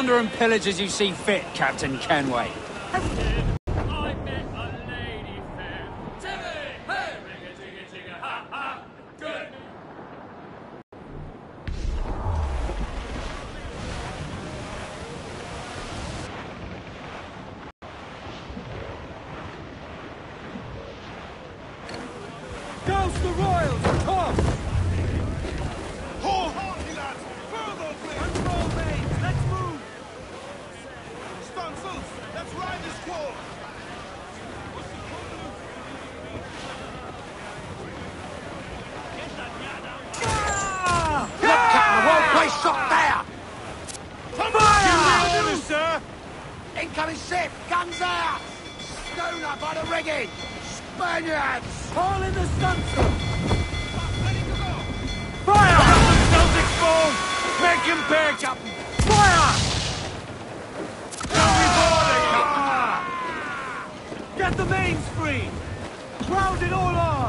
Plunder and pillage as you see fit, Captain Kenway. I met a lady fair. Timmy! Hey! Tigga, tigga, tigga, ha, ha! Good! Douse the royals! Toss! Hold hardy, lads! Further, please! Control mains! Let's move! Stunsels, let's ride this squall! One-way shot there! Fire! Sir! Incoming ship! Guns out! Schooner by the rigging! Spaniards! Haul in the stunsail! Ready to go! Fire! Celtic foam! Make him pay, Captain! Fire! Everybody! Get the mains free! Ground it all on!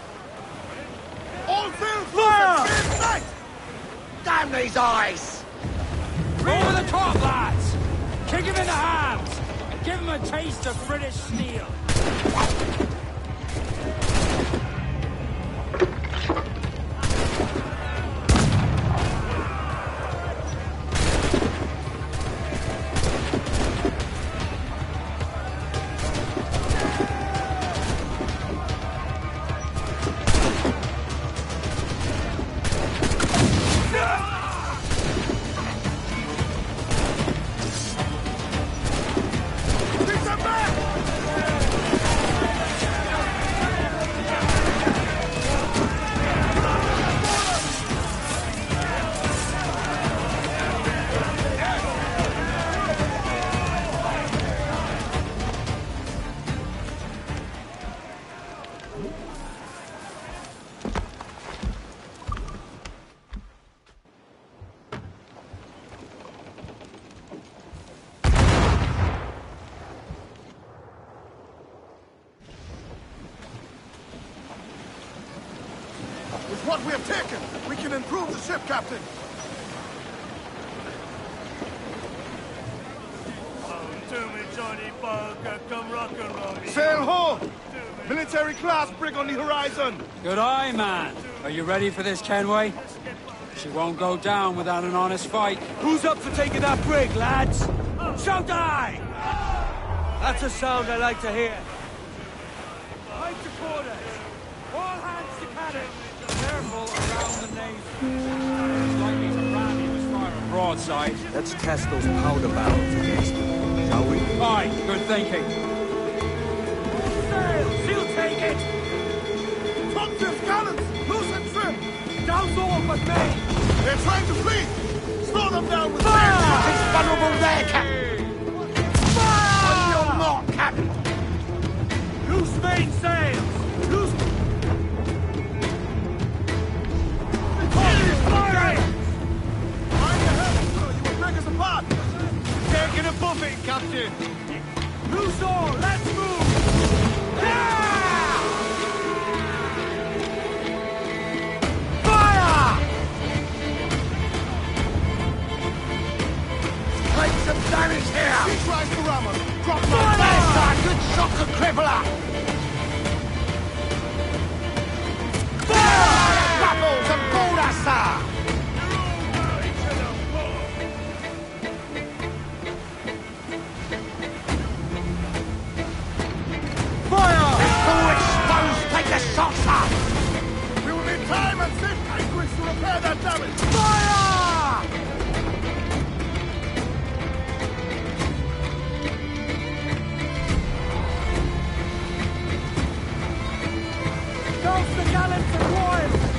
All sails! Fire! In sight! Damn these eyes! Over the top, lads! Kick him in the hands! And give him a taste of British steel! Beat them back! With what we have taken, we can improve the ship, Captain. To me, Johnny Parker, come rock and roll me. Sail ho! Military class brig on the horizon. Good eye, man. Are you ready for this, Kenway? She won't go down without an honest fight. Who's up for taking that brig, lads? Shout aye! That's a sound I like to hear. Pipe to quarters. All hands to cannon. Careful around the nave. It's likely to ram you as far a broadside. Let's test those powder barrels against them, shall we? Aye, good thinking. Sails! He'll take it! Top-fifth cannons! Loose and trim! Douse all but main! They're trying to flee! Slow them down with Fire! sail! He's vulnerable there, Captain! On your mark, Captain! Loose main sails! Loose... Mind your head, sir! You will break us apart! Taking a buffet, Captain. Loose all! Let's move! Fire! Claim some damage here! He tries to ram us! Drop Fire! my There's a good shock and crippler! Fire! Bubbles and board us, sir! Fire! All exposed! Take the shot, sir! We will need time and safe anchorage to repair that damage! Fire! Douse the gallants and royals!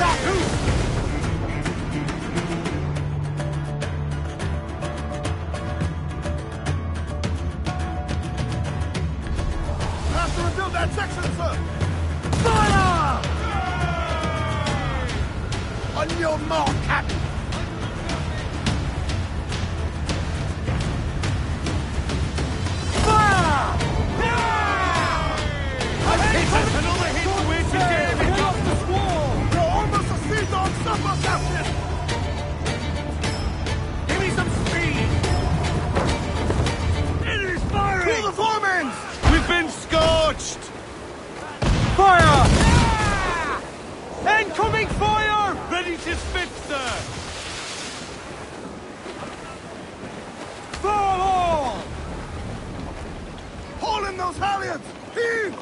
that! Have to rebuild that section, sir! Fire! On your mark, Captain! Fire! Another hit to win today! Get off the squall! You're almost a sea dog supper, Captain! Give me some speed! Enemy's firing! Pull the foremans! We've been scorched! Fire! Incoming fire! Ready to spit, sir! Fall all! Haul in those halyards! Heave!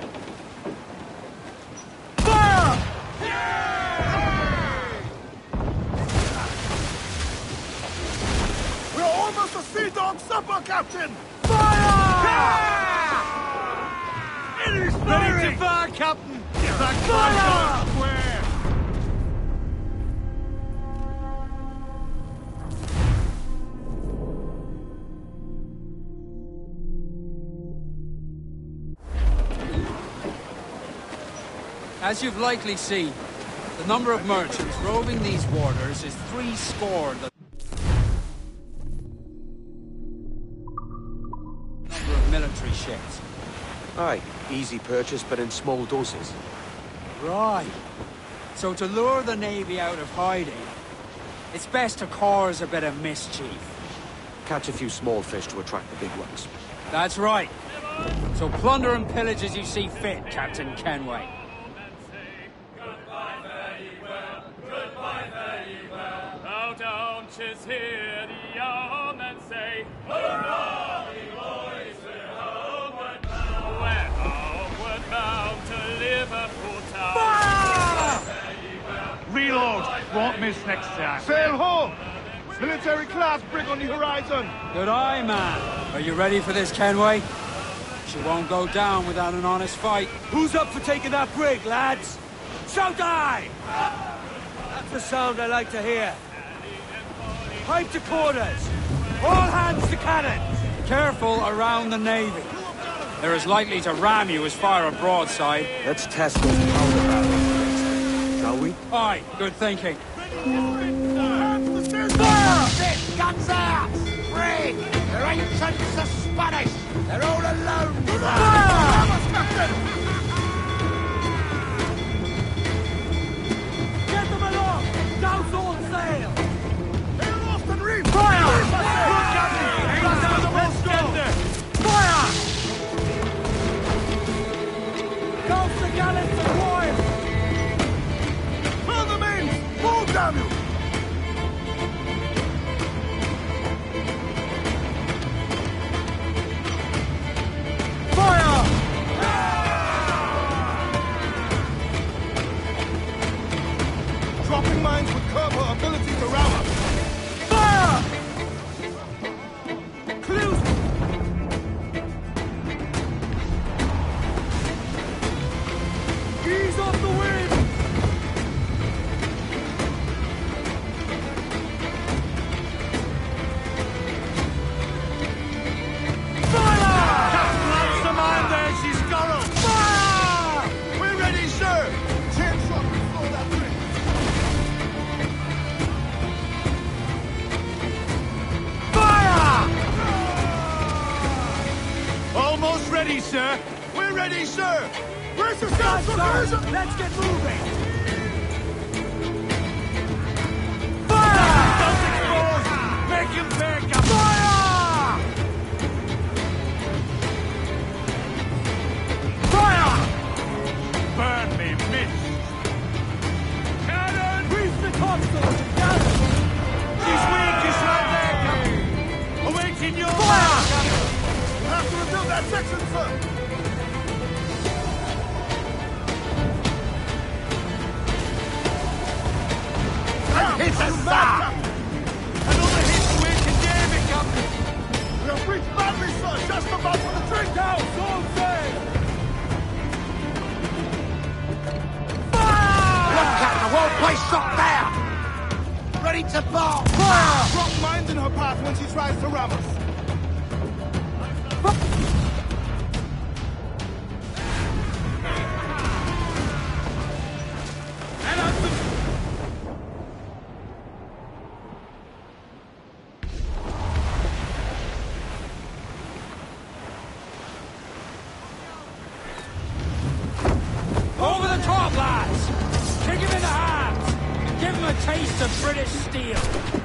Fire! We're almost a sea dog supper, Captain! Fire! Enemy's Ready firing! to fire, Captain! Get that Fire! square! As you've likely seen, the number of merchants roving these waters is 70. Number of military ships. Aye, easy purchase, but in small doses. Right. So to lure the Navy out of hiding, it's best to cause a bit of mischief. Catch a few small fish to attract the big ones. That's right. So plunder and pillage as you see fit, Captain Kenway. Bow down, 'tis here, the yeomen say, hurrah, ye boys, we're homeward bound. We're homeward bound to Liverpool town. Reload! Won't miss next time. Sail ho! Military class brig on the horizon! Good eye, man. Are you ready for this, Kenway? She won't go down without an honest fight. Who's up for taking that brig, lads? Shout aye! That's the sound I like to hear. Pipe to quarters! All hands to cannons! Careful around the Navy. They're as likely to ram you as fire a broadside. Let's test those powder barrels, shall we? Aye, good thinking. Fire! Ship, guns out! Brig! They're ancients, the Spanish! They're all alone! Fire! Get them along! Douse all sail! Sail off and reef! Fire! Look, Captain! That's the whole score! Fire! Douse the gallants and royals! Fill the mains! Pull, damn you! Fire! Dropping mines would curb her ability to ram us. Fire! Clues! Ease off the wind! We're ready, sir! Chance shot before that bridge. Fire! Almost ready, sir! We're ready, sir! Where's the Guns, sir? sir! Let's get moving! Fire! Make him back up! Fire! Fire! Burn me, miss! Cannon! Reef the topsails and gallants! She's weak, it's right there, Captain! Awaiting your Fire! We'll have to rebuild that section, sir! Hit us, sir! Another hit to win David, Captain! We have reached badly, sir! Just about for the drink! Down, all sail! Fire! Look, Captain, I won't Place shot there! Ready to bomb! Fire! Drop mines in her path when she tries to ram us. Over the top, lads! Kick him in the hands! Give him a taste of British steel!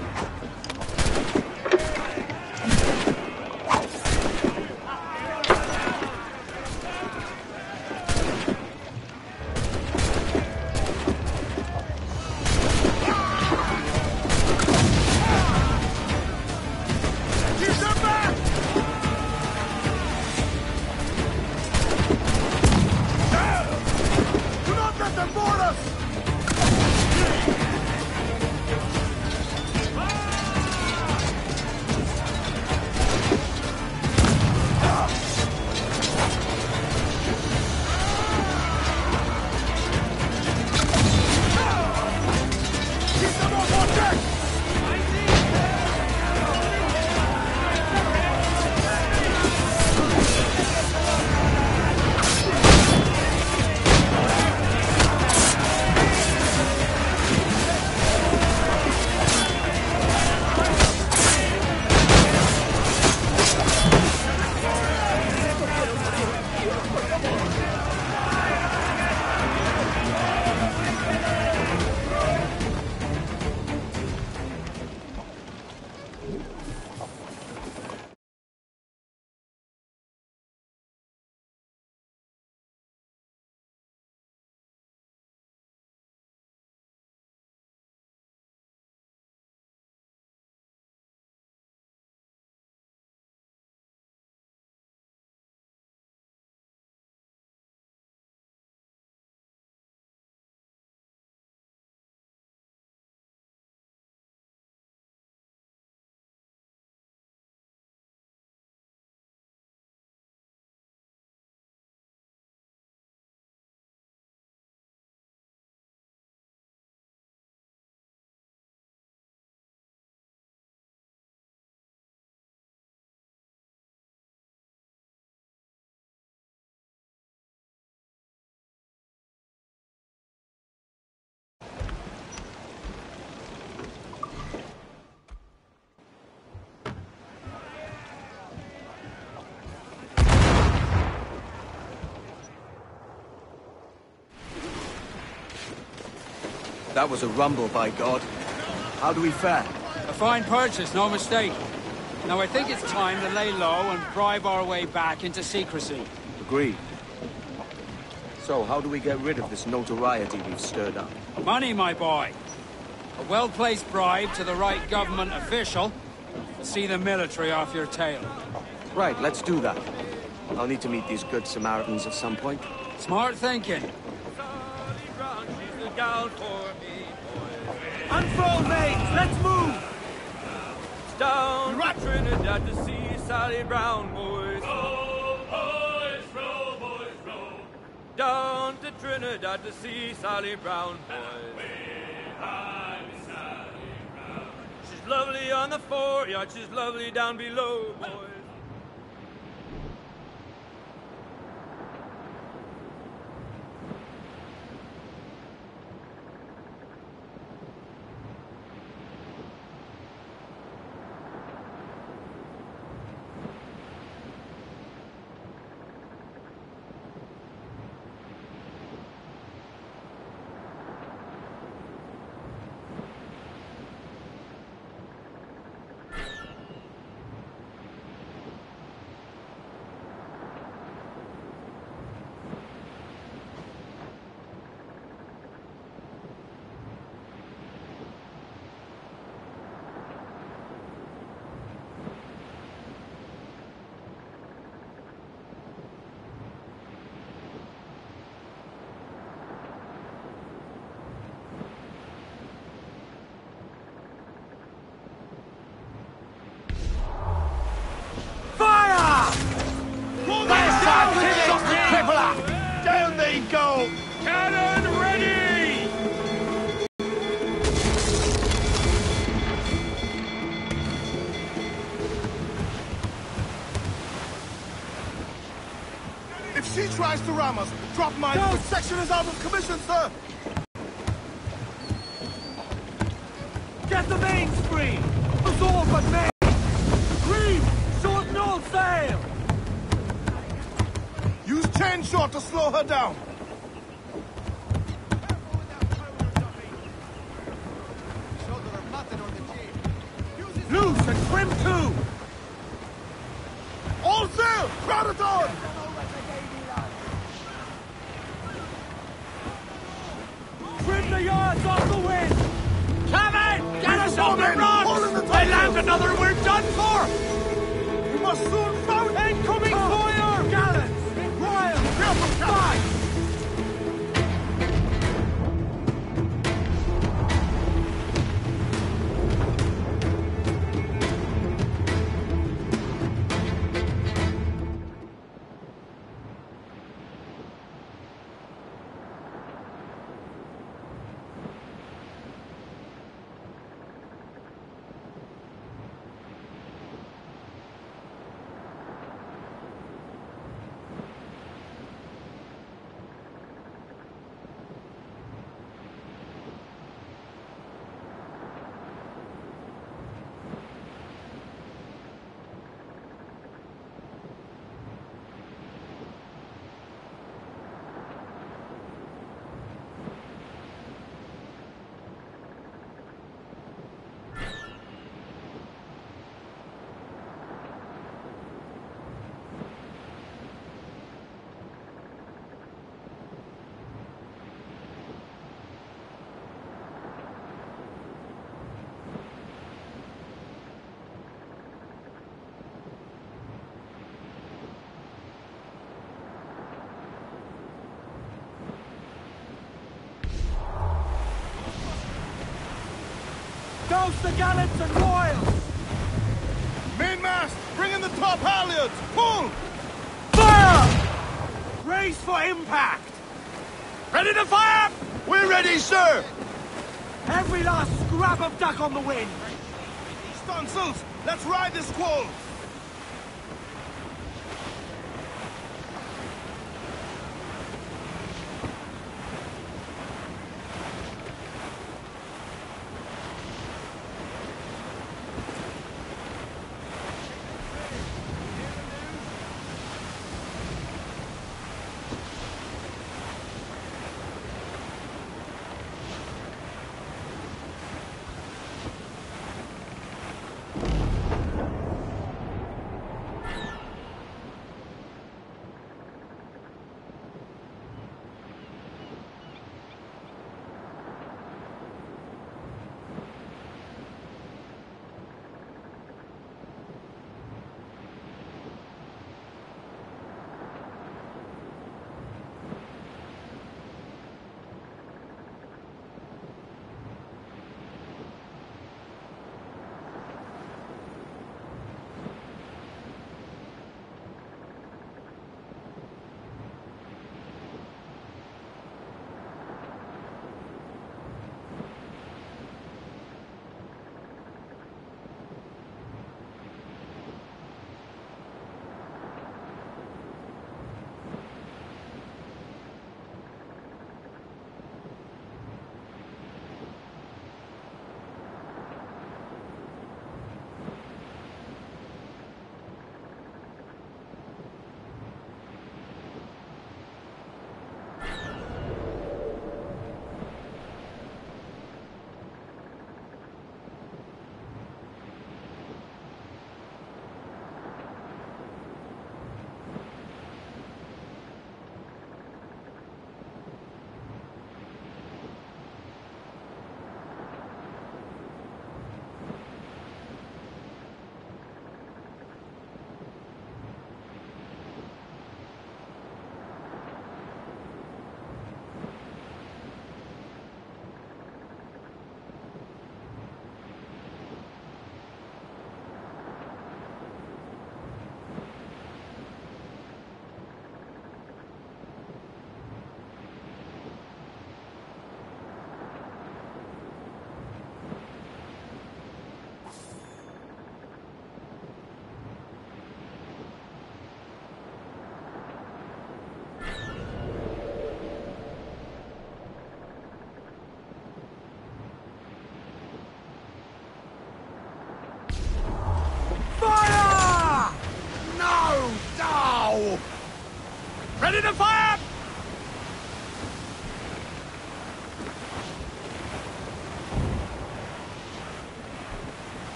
That was a rumble, by God. How do we fare? A fine purchase, no mistake. Now I think it's time to lay low and bribe our way back into secrecy. Agreed. So, how do we get rid of this notoriety we've stirred up? Money, my boy. A well-placed bribe to the right government official will see the military off your tail. Right, let's do that. I'll need to meet these good Samaritans at some point. Smart thinking. Unfold, mates! Let's move! Down to Trinidad to see Sally Brown, boys. Row, boys, row, boys, row. Down to Trinidad to see Sally Brown, boys. Behind Sally Brown. She's lovely on the foreyard, she's lovely down below, boys. She tries to ram us. Drop mine. The section is out of commission, sir. Get the mains free! Absorb but main! Reef! Shorten all sail! Use chain shot to slow her down. Loose and trim too! All sail! Crowd it on! Trim the yards off the wind! Kevin! Get us on on the men! rocks! All in the They land topsails! another, we're done for! We must soon found Incoming fire! Gallants! Royals! Careful, Fight! Douse the gallants and royals! Mainmast! Bring in the top halyards! Pull! Fire! Brace for impact! Ready to fire? We're ready, sir! Every last scrap of duck on the wind! Stunsels, let's ride this squall!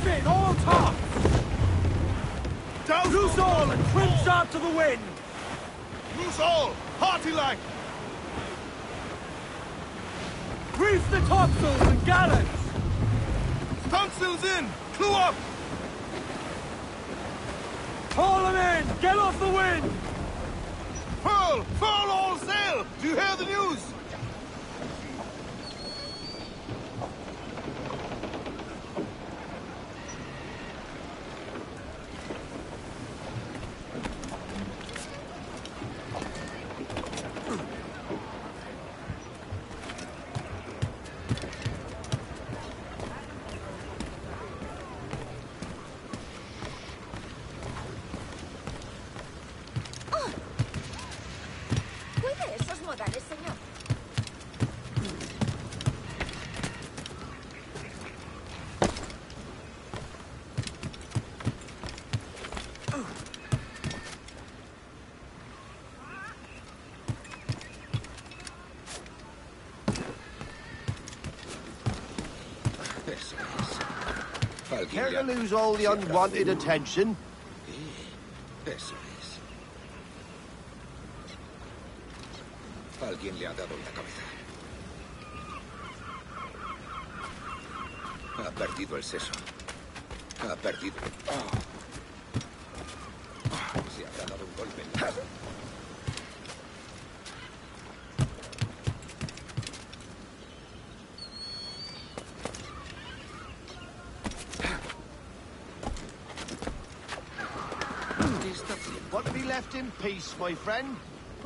Reef in, all tops! Down! Loose all and trim sharp to the wind! Loose all! Hearty like! Reef the topsails and gallants! Stunsails in! Clew up! Haul them in! Get off the wind! Furl! Furl all sail! Do you hear the news? Cuide esos modales, señor. Eso es. Alguien Care ya- to lose all the unwanted attention? Eso es. Alguien le ha dado en la cabeza. Ha perdido el seso. Ha perdido. Se habrá dado un golpe en la cabeza. ¿Qué está haciendo? Want to be left in peace, my friend?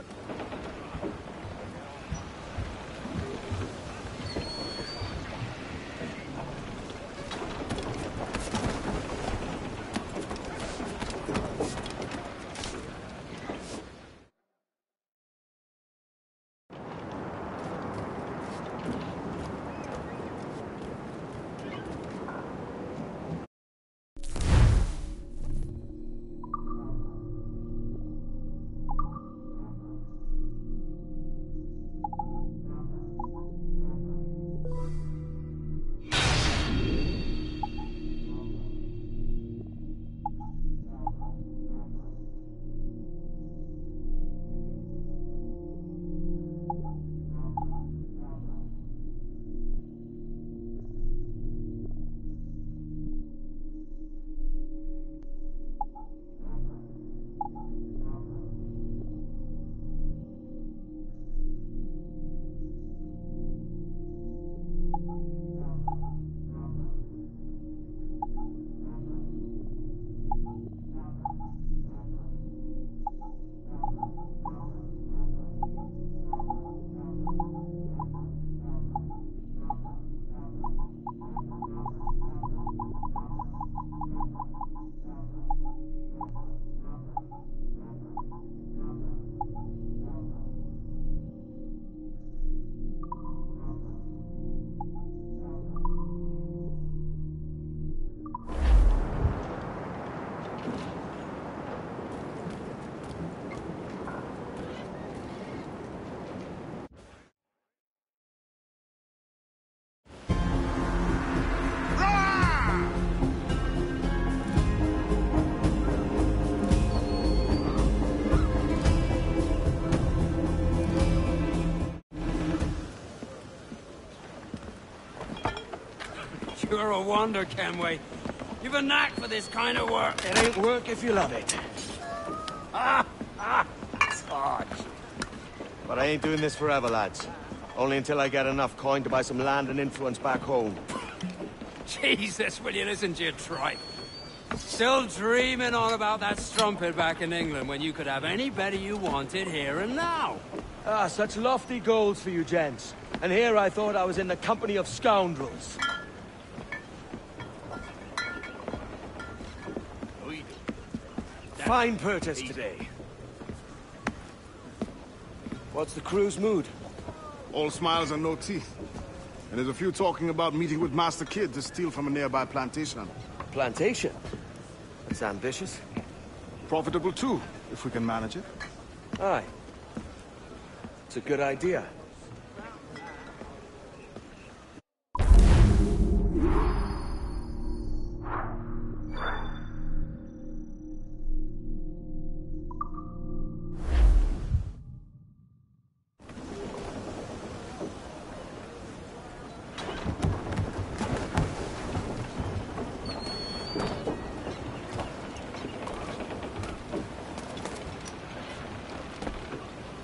You're a wonder, Kenway. You've a knack for this kind of work. It ain't work if you love it. Sarge. But I ain't doing this forever, lads. Only until I get enough coin to buy some land and influence back home. Jesus, will you listen to your tripe? Still dreaming on about that strumpet back in England when you could have any better you wanted here and now. Ah, such lofty goals for you gents. And here I thought I was in the company of scoundrels. Fine purchase today. What's the crew's mood? All smiles and no teeth. And there's a few talking about meeting with Master Kid to steal from a nearby plantation. Plantation? That's ambitious. Profitable too, if we can manage it. Aye. It's a good idea.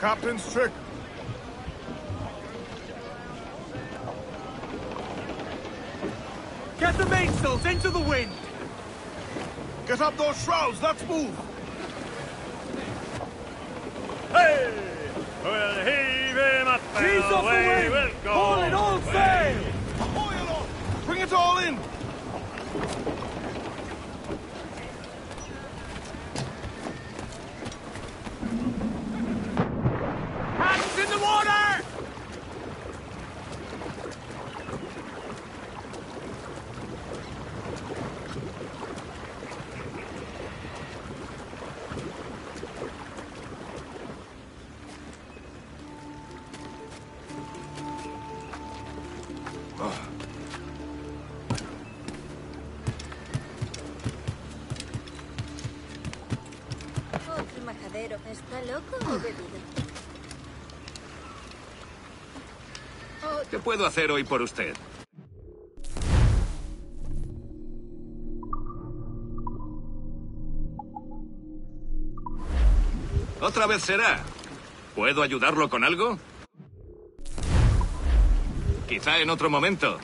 captain's trick. Get the mainsails into the wind! Get up those shrouds, let's move! Hey! We'll heave him up and She's off the away wind! we'll go. Haul it all sail! Ahoy aloft! Bring it all in! Hands in the water! Otro majadero. ¿Está loco o bebido? ¿Qué puedo hacer hoy por usted? Otra vez será. ¿Puedo ayudarlo con algo? Quizá en otro momento.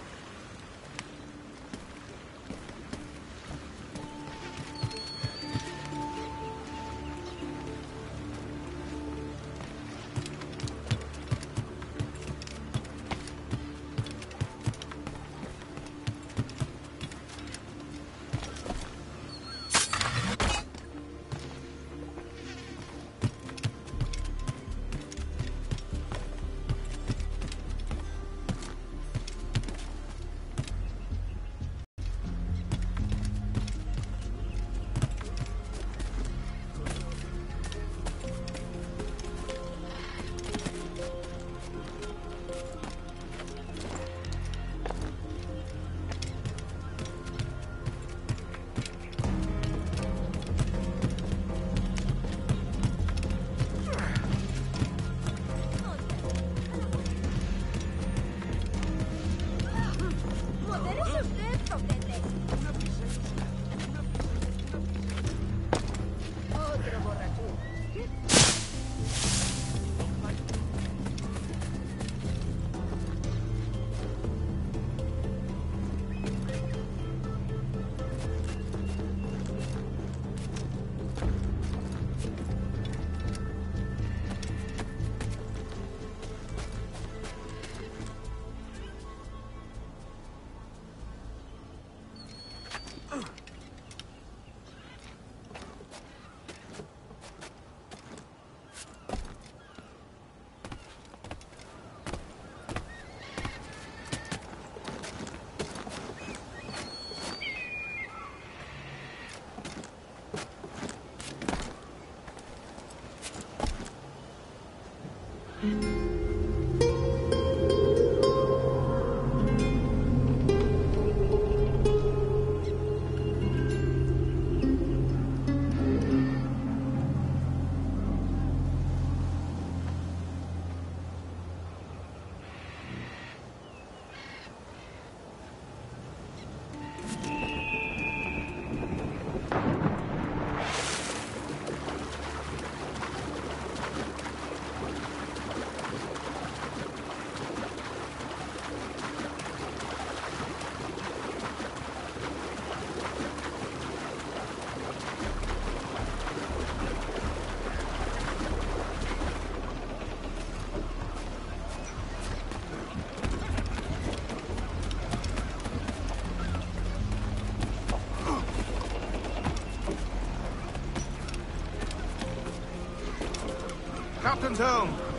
¡Modérese usted, Roquete! Otro borrachón. Captain's helm!